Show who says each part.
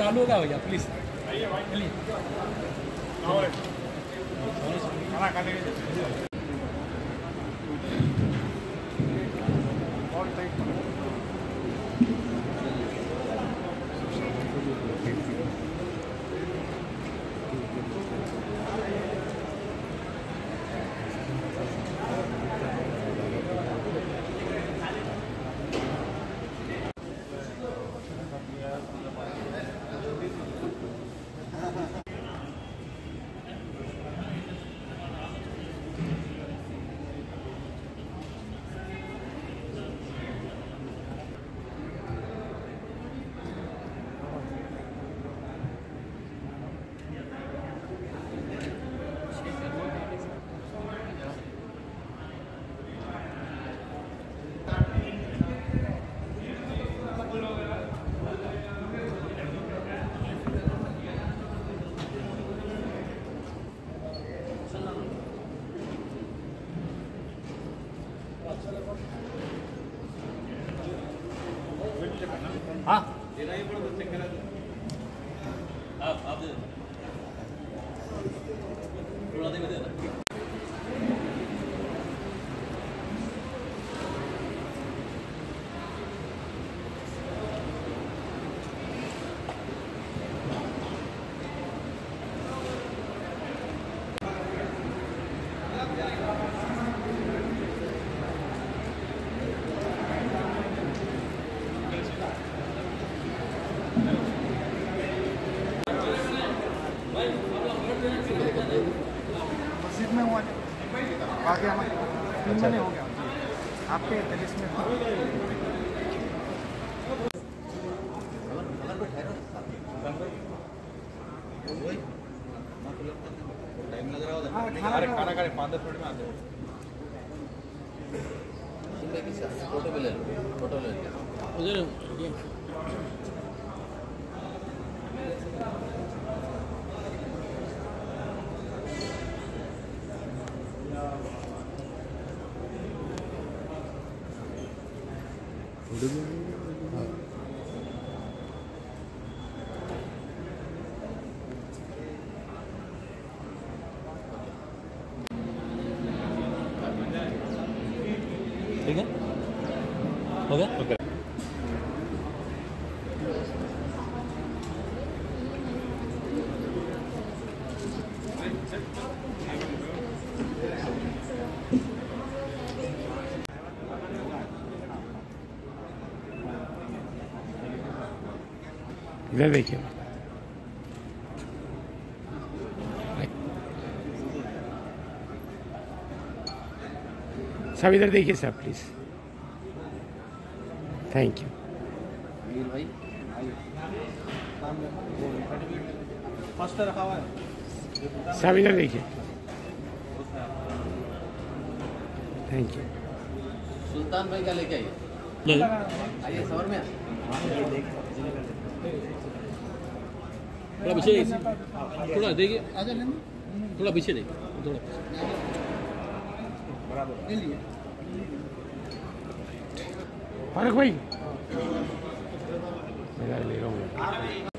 Speaker 1: चालू होगा भैया प्लीज। हाँ आप थोड़ा देख देना।
Speaker 2: मस्जिद में हुआ बाकी हमारे 3 महीने हो गया आपके 23 में
Speaker 3: टाइम लग रहा होगा।
Speaker 2: खाना
Speaker 3: खा 5-10 मिनट में आते हो। फोटो भी ले लो, फोटो ले लो
Speaker 1: उधर ठीक है हो गया okay.
Speaker 4: इधर देखिए सब इधर देखिए सब प्लीज। थैंक यू
Speaker 3: भाई
Speaker 2: फर्स्ट रखा हुआ है
Speaker 4: सब इधर देखिए। थैंक यू
Speaker 3: सुल्तान भाई का लेके आइए। आइए सवर में
Speaker 1: थोड़ा पीछे थोड़ा देखिए थोड़ा पीछे देखिए थोड़ा
Speaker 4: फारूक भाई मैं ले रहा हूँ।